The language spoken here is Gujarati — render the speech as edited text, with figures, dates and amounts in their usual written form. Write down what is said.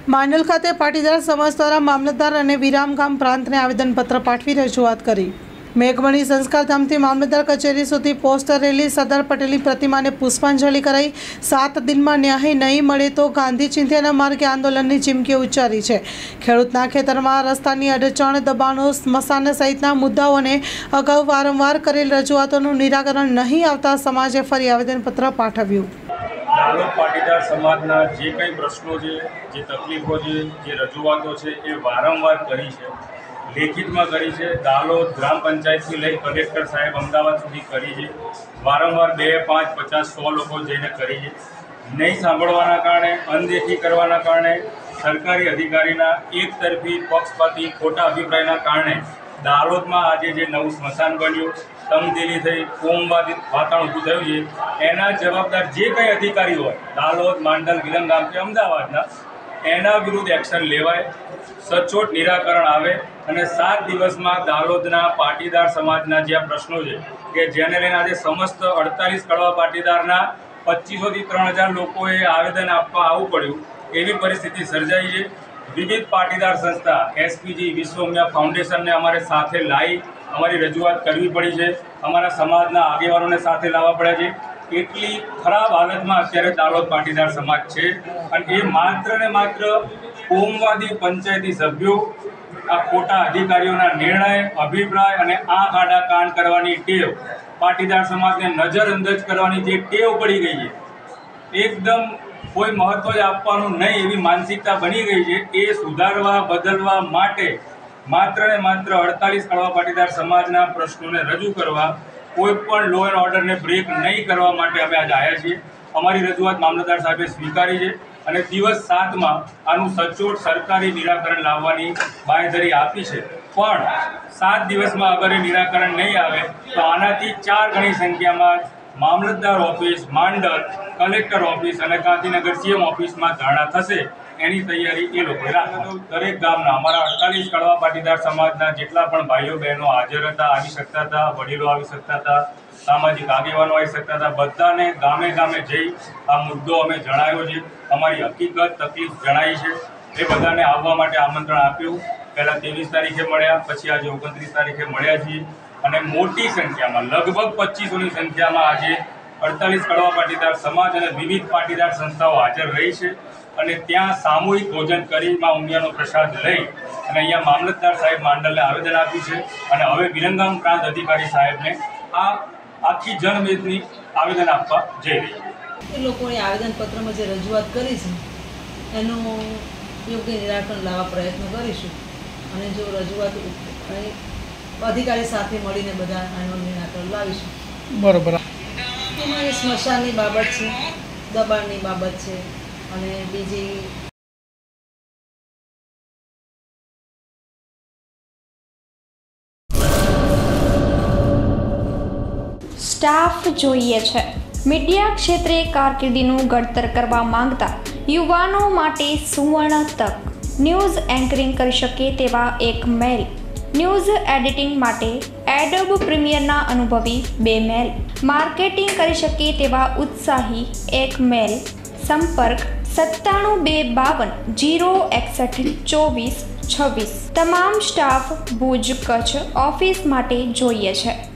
માંડલ ખાતે પાટીદાર સમાજ દ્વારા મામલતદાર અને વિરામગામ પ્રાંતને આવેદનપત્ર પાઠવી રજૂઆત કરી। મેઘમણી સંસ્કારધામથી મામલતદાર કચેરી સુધી પોસ્ટર રેલી, સરદાર પટેલની પ્રતિમાને પુષ્પાંજલિ કરાઈ। 7 દિનમાં ન્યાય નહીં મળે તો ગાંધી ચિંધ્યાના માર્ગે આંદોલનની ચીમકી ઉચ્ચારી છે। ખેડૂતના ખેતરમાં રસ્તાની અડચણ, દબાણો, સ્મશાન સહિતના મુદ્દાઓને અગાઉ વારંવાર કરેલ રજૂઆતોનું નિરાકરણ નહીં આવતા સમાજે ફરી આવેદનપત્ર પાઠવ્યું। દાહોદ પાટીદાર સમાજના જે કંઈ પ્રશ્નો છે, જે તકલીફો છે, જે રજૂઆતો છે એ વારંવાર કરી છે, લેખિતમાં કરી છે। દાહોદ ગ્રામ પંચાયતથી લઈ કલેક્ટર સાહેબ અમદાવાદ સુધી કરી છે। વારંવાર 2, 5, 50, 100 લોકો જઈને કરી છે। નહીં સાંભળવાના કારણે, અનદેખી કરવાના કારણે, સરકારી અધિકારીના એકતરફી પક્ષપાતી ખોટા અભિપ્રાયના કારણે દાહોદમાં આજે જે નવું સ્મશાન બન્યું, તંગદિલી થઈ, કોમવાદી વાતાવરણ ઊભું થયું છે, એના જવાબદાર જે કંઈ અધિકારી હોય દાહોદ, માંડલ, વિરમગામ કે અમદાવાદના, એના વિરુદ્ધ એક્શન લેવાય, સચોટ નિરાકરણ આવે અને 7 દિવસમાં દાહોદના પાટીદાર સમાજના જે પ્રશ્નો છે કે જેને લઈને આજે સમસ્ત 48 કડવા પાટીદારના 2500 થી 3000 લોકોએ આવેદન આપવા આવવું પડ્યું, એવી પરિસ્થિતિ સર્જાઈ છે। વિવિધ પાટીદાર સંસ્થા એસપીજી, વિશ્વમ્યા ફાઉન્ડેશનને અમારે સાથે લાવી અમારી રજૂઆત કરવી પડી છે। અમારા સમાજના આગેવાનોને સાથે લાવવા પડ્યા છે। એટલી ખરાબ હાલતમાં અત્યારે દાહોદ પાટીદાર સમાજ છે અને એ માત્ર ને માત્ર કોમવાદી પંચાયતી સભ્યો, આ ખોટા અધિકારીઓના નિર્ણય, અભિપ્રાય અને આંખ આડા કાન કરવાની ટેવ, પાટીદાર સમાજને નજરઅંદાજ કરવાની જે ટેવ પડી ગઈ છે, એકદમ કોઈ મહત્વ જ આપવાનું નહીં એવી માનસિકતા બની ગઈ છે, એ સુધારવા, બદલવા માટે માત્ર ને માત્ર 48 કડવા પાટીદાર સમાજના પ્રશ્નોને રજૂ કરવા, કોઈ પણ લો એન્ડ ઓર્ડરને બ્રેક નહીં કરવા માટે અમે આજે આવ્યા છીએ। અમારી રજૂઆત મામલતદાર સાહેબે સ્વીકારી છે અને દિવસ 7માં આનું સચોટ સરકારી નિરાકરણ લાવવાની બાંયધરી આપી છે। પણ 7 દિવસમાં અગર એ નિરાકરણ નહીં આવે તો આનાથી 4 ગણી સંખ્યામાં મામલતદાર ઓફિસ, માંડલ, કલેક્ટર ઓફિસ અને ગાંધીનગર સીએમ ઓફિસમાં ધરણા થશે। એની તૈયારી એ લોકોએ રાખી। દરેક ગામના અમારા 48 કડવા પાટીદાર સમાજના જેટલા પણ ભાઈઓ બહેનો હાજર હતા, આવી શકતા હતા, વડીલો આવી શકતા હતા, સામાજિક આગેવાનો આવી શકતા હતા, બધાને ગામે ગામે જઈ આ મુદ્દો અમે જણાવ્યો છે, અમારી હકીકત, તકલીફ જણાવી છે। એ બધાને આવવા માટે આમંત્રણ આપ્યું। પહેલાં 23 તારીખે મળ્યા, પછી આજે 29 તારીખે મળ્યા છીએ અને મોટી સંખ્યામાં, લગભગ 2500ની સંખ્યામાં આજે 48 કડવા પાટીદાર સમાજ અને વિવિધ પાટીદાર સંસ્થાઓ હાજર રહી છે અને ત્યાં સામૂહિક ભોજન કરી માં ઉમિયાનો પ્રસાદ લઈ અને અહીંયા મામલતદાર સાહેબ માંડલને આવેદન આપ્યું છે અને હવે વિરમગામ પ્રાંત અધિકારી સાહેબને આ આખી જનમેદની આવેદન આપવા જઈ રહી છે। એ લોકોએ આવેદનપત્રમાં જે રજૂઆત કરી છે એનું યોગ્ય નિરાકરણ લાવવા પ્રયત્ન કરીશું અને જો રજૂઆત અધિકારી સાથે મળીને બધા આનું નિરાકરણ લાવીશું। બરોબર। એમાં એ સ્મશાનની બાબત છે, દબાણની બાબત છે અને બીજી સ્ટાફ જોઈએ છે। મીડિયા ક્ષેત્રે કારકિર્દીનું ઘડતર કરવા માંગતા યુવાનો માટે સુવર્ણ તક। ન્યૂઝ એન્કરિંગ કરી શકે તેવા એક મેલ, ન્યૂઝ એડિટિંગ માટે એડોબ પ્રીમિયરના અનુભવી 2 મેલ, માર્કેટિંગ કરી શકે તેવા ઉત્સાહી 1 મેલ। સંપર્ક 972520612426। તમામ સ્ટાફ ભુજ, કચ્છ ઓફિસ માટે જોઈએ છે।